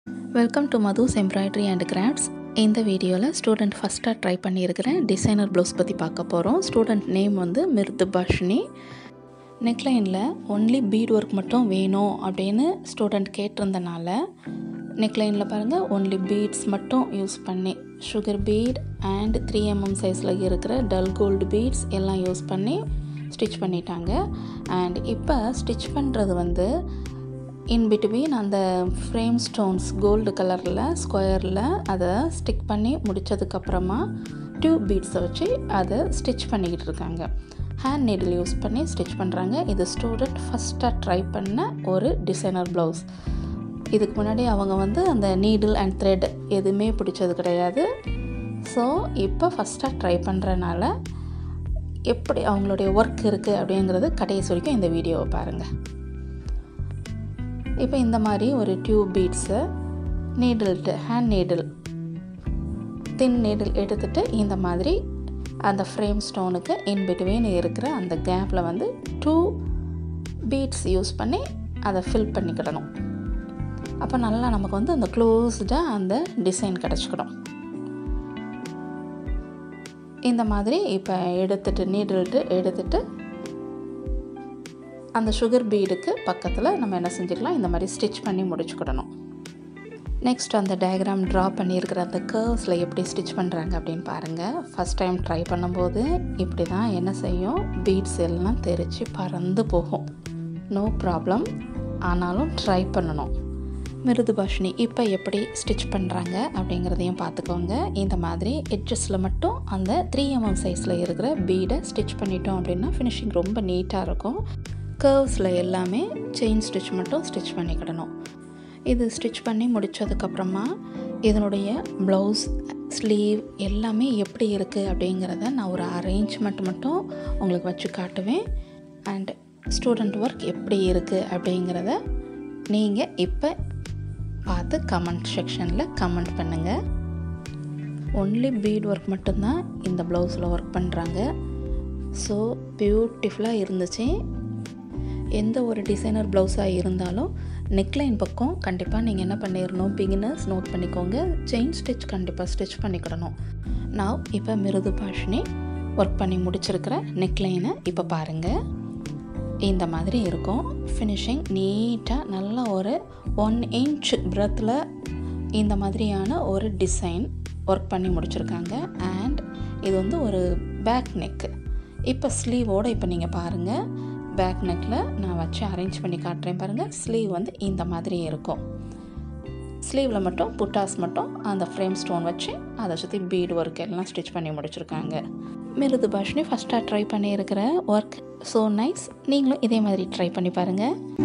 Welcome to Madhu's Embroidery and Crafts. இந்த வீடியோவில் student ஃபஸ்ட்டாக ட்ரை பண்ணியிருக்கிறேன் டிசைனர் ப்ளவுஸ் பற்றி பார்க்க போகிறோம். ஸ்டூடெண்ட் நேம் வந்து மிருதுபாஷினி. நெக்லைனில் ஒன்லி பீட் ஒர்க் மட்டும் வேணும் அப்படின்னு ஸ்டூடெண்ட் கேட்டிருந்தனால நெக்லைனில் பாருங்கள் ஒன்லி பீட்ஸ் மட்டும் யூஸ் பண்ணி சுகர் பீட் அண்ட் 3mm சைஸில் இருக்கிற டல் கோல்டு பீட்ஸ் எல்லாம் யூஸ் பண்ணி ஸ்டிச் பண்ணிட்டாங்க. அண்ட் இப்போ ஸ்டிச் பண்ணுறது வந்து இன் பிட்வீன் அந்த ஃப்ரேம் ஸ்டோன்ஸ் கோல்டு கலரில் ஸ்கொயரில் அதை ஸ்டிக் பண்ணி முடித்ததுக்கப்புறமா டியூப் பீட்ஸை வச்சு அதை ஸ்டிச் பண்ணிக்கிட்டு இருக்காங்க. ஹேண்ட் நீடில் யூஸ் பண்ணி ஸ்டிச் பண்ணுறாங்க. இது ஸ்டூடெண்ட் ஃபஸ்ட்டாக ட்ரை பண்ண ஒரு டிசைனர் ப்ளவுஸ். இதுக்கு முன்னாடி அவங்க வந்து அந்த நீடில் அண்ட் த்ரெட் எதுவுமே பிடிச்சது கிடையாது. ஸோ இப்போ ஃபஸ்ட்டாக ட்ரை பண்ணுறனால எப்படி அவங்களுடைய ஒர்க் இருக்குது அப்படிங்கிறது கடைசி வரைக்கும் இந்த வீடியோவை பாருங்கள். இப்போ இந்த மாதிரி ஒரு டியூப் பீட்ஸை ஹேண்ட் நீடில் தின் நீடில் எடுத்துகிட்டு இந்த மாதிரி அந்த ஃப்ரேம் ஸ்டோனுக்கு இன் பிட்வீன் இருக்கிற அந்த கேப்பில் வந்து 2 பீட்ஸ் யூஸ் பண்ணி அதை ஃபில் பண்ணிக்கிடணும். அப்போ நல்லா நமக்கு வந்து அந்த க்ளோஸ்டாக அந்த டிசைன் கிடச்சிக்கிடும். இந்த மாதிரி இப்போ எடுத்துகிட்டு அந்த சுகர் பீடுக்கு பக்கத்தில் நம்ம என்ன செஞ்சுக்கலாம், இந்த மாதிரி ஸ்டிச் பண்ணி முடிச்சுக்கிடணும். நெக்ஸ்ட் அந்த டயக்ராம் ட்ரா பண்ணியிருக்கிற அந்த கர்வ்ஸில் எப்படி ஸ்டிச் பண்ணுறாங்க அப்படின்னு பாருங்கள். ஃபஸ்ட் டைம் ட்ரை பண்ணும்போது இப்படி தான் என்ன செய்யும், பீட்ஸ் எல்லாம் தெரித்து பறந்து போகும். நோ ப்ராப்ளம், ஆனாலும் ட்ரை பண்ணணும். மிருதுபாஷினி இப்போ எப்படி ஸ்டிச் பண்ணுறாங்க அப்படிங்கிறதையும் பார்த்துக்கோங்க. இந்த மாதிரி எட்ஜஸில் மட்டும் அந்த 3mm சைஸில் இருக்கிற பீடை ஸ்டிச் பண்ணிட்டோம் அப்படின்னா ஃபினிஷிங் ரொம்ப நீட்டாக இருக்கும். கர்வ்ஸில் எல்லாமே செயின் ஸ்டிச் மட்டும் ஸ்டிச் பண்ணிக்கிடணும். இது ஸ்டிச் பண்ணி முடித்ததுக்கப்புறமா இதனுடைய ப்ளவுஸ் ஸ்லீவ் எல்லாமே எப்படி இருக்குது அப்படிங்கிறத நான் ஒரு அரேஞ்ச்மெண்ட் மட்டும் உங்களுக்கு வச்சு காட்டுவேன். அண்ட் ஸ்டூடெண்ட் ஒர்க் எப்படி இருக்குது அப்படிங்கிறத நீங்கள் இப்போ பார்த்து கமெண்ட் செக்ஷனில் கமெண்ட் பண்ணுங்கள். ஒன்லி பீட் ஒர்க் மட்டும்தான் இந்த ப்ளவுஸில் ஒர்க் பண்ணுறாங்க. ஸோ பியூட்டிஃபுல்லாக இருந்துச்சு. எந்த ஒரு டிசைனர் ப்ளவுஸாக இருந்தாலும் நெக்லைன் பக்கம் கண்டிப்பாக நீங்கள் என்ன பண்ணிடணும், பிகினர்ஸ் நோட் பண்ணிக்கோங்க, செயின் ஸ்டிச் கண்டிப்பாக ஸ்டிச் பண்ணிக்கிடணும். நான் இப்போ மிருதுபாஷினி ஒர்க் பண்ணி முடிச்சிருக்கிற நெக்லைனை இப்போ பாருங்கள். இந்த மாதிரி இருக்கும் ஃபினிஷிங். நீட்டாக நல்ல ஒரு 1 inch பிரெத்தில் இந்த மாதிரியான ஒரு டிசைன் ஒர்க் பண்ணி முடிச்சிருக்காங்க. அண்ட் இது வந்து ஒரு பேக் நெக்கு. இப்போ ஸ்லீவோடு இப்போ நீங்கள் பாருங்கள், பேக் நெக்கில் நான் வச்சு அரேஞ்ச் பண்ணி காட்டுறேன் பாருங்கள். ஸ்லீவ் வந்து இந்த மாதிரி இருக்கும். ஸ்லீவில் மட்டும் புட்டாஸ் மட்டும் அந்த ஃப்ரேம் ஸ்டோன் வச்சு அதை சுற்றி பீட் ஒர்க் எல்லாம் ஸ்டிச் பண்ணி முடிச்சிருக்காங்க. மிருதுபாஷினி ஃபஸ்ட்டாக ட்ரை பண்ணியிருக்கிற ஒர்க் ஸோ நைஸ். நீங்களும் இதே மாதிரி ட்ரை பண்ணி பாருங்கள்.